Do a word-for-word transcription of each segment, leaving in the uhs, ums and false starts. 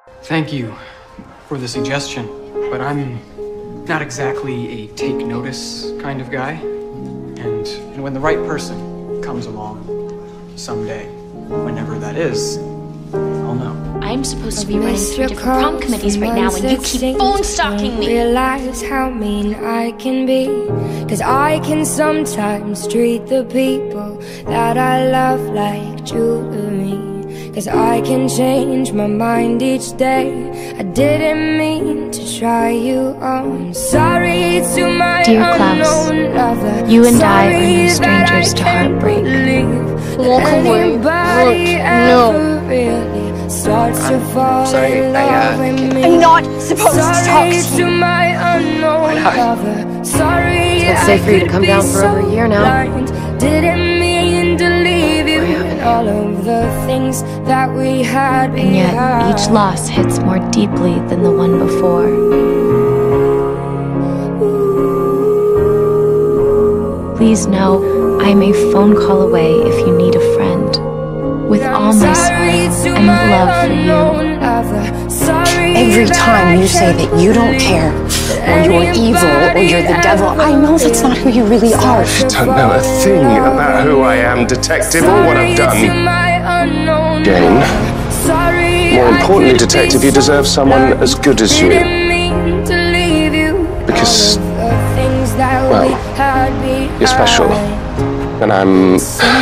Thank you for the suggestion, but I'm not exactly a take notice kind of guy. And, and when the right person comes along someday, whenever that is, I'll know. I'm supposed to be running three different prom committees right now, and you keep phone stalking me. Realize how mean I can be, cause I can sometimes treat the people that I love like jewelry. Cause I can change my mind each day. I didn't mean to try you on. Sorry to my Dear Klaus, unknown lover. you and I are Sorry no strangers to heartbreak. Walk away. No. Really starts to fall sorry, in I, love uh, with me. I'm not supposed to talk to Sorry you. to my unknown lover. Sorry, It's been safe for you to come down for over a year now. Didn't mean to leave you and all of the things that we had. And yet, each loss hits more deeply than the one before. Please know I'm a phone call away if you need a friend. With all my soul and love for you. Every time you say that you don't care, or you're evil, or you're the devil, I know that's not who you really are. I don't know a thing about who I am, detective, or what I've done. Jane, more importantly, detective, you deserve someone as good as you. Because, well, you're special. And I'm...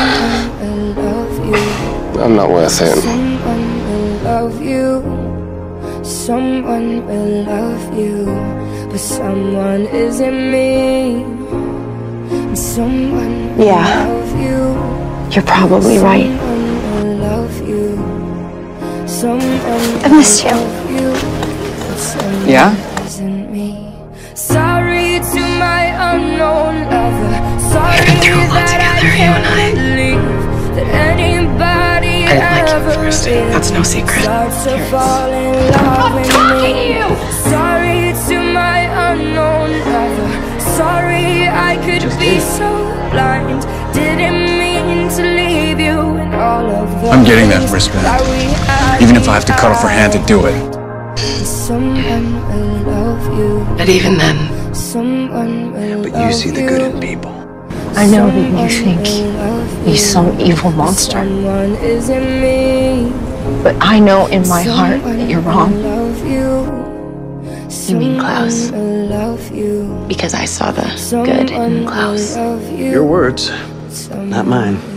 I'm not worth it. Someone will love you. Someone will love you. But someone isn't me. And someone will Yeah. love you. You're probably right. Someone will love you. Someone I missed you. will love you. But someone Yeah? isn't me. Sorry to my unknown lover. Sorry We've been through a lot together, you and I. that anybody I didn't like you at ever first. That's no secret. starts to fall in love with me. Sorry to my unknown lover. Sorry I could be so blind. Didn't mean to leave you and all of the I'm getting that things wristband, that we had even if I have to cut off her hand to do it. Someone will love you. But even then, Someone will But you see the good in people. I know that you think he's some evil monster, Someone isn't me. but I know in my heart that you're wrong. you mean Klaus. Because Because I saw the good in Klaus. Your words, not mine.